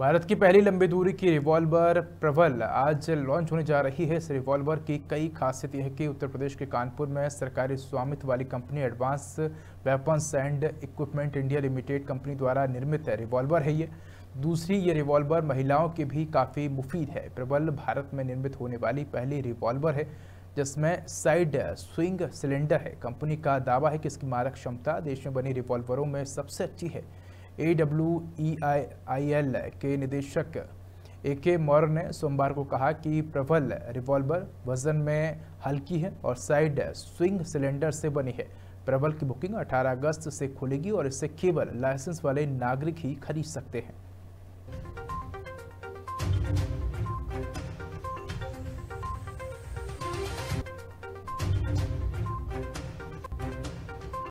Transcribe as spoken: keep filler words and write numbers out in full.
भारत की पहली लंबी दूरी की रिवॉल्वर प्रबल आज लॉन्च होने जा रही है। इस रिवॉल्वर की कई खासियत यह है कि उत्तर प्रदेश के कानपुर में सरकारी स्वामित्व वाली company advance weapons and equipment India limited company द्वारा निर्मित है रिवॉल्वर है ये। दूसरी ये रिवॉल्वर महिलाओं के भी काफ़ी मुफीद है। प्रबल भारत में निर्मित होने वाली पहली रिवॉल्वर है जिसमें साइड स्विंग सिलेंडर है। कंपनी का दावा है कि इसकी मारक क्षमता देश में बनी रिवॉल्वरों में सबसे अच्छी है। A W E I L के निदेशक ए के मौर्य ने सोमवार को कहा कि प्रबल रिवॉल्वर वजन में हल्की है और साइड स्विंग सिलेंडर से बनी है। प्रबल की बुकिंग अठारह अगस्त से खुलेगी और इसे केवल लाइसेंस वाले नागरिक ही खरीद सकते हैं।